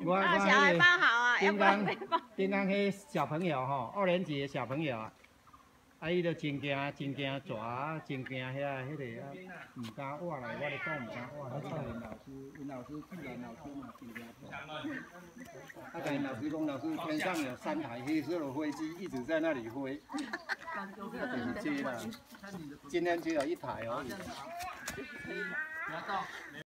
小孩包好啊，要不然没包。 顶刚迄小朋友吼，2年级的小朋友啊，伊就真惊蛇，真惊遐迄个啊，唔敢活来，我咧讲唔敢活。因老师自然老师嘛，真惊大。跟因老师讲，老师天上有3台黑色的飞机一直在那里飞，就是这啦。今天只有1台而已。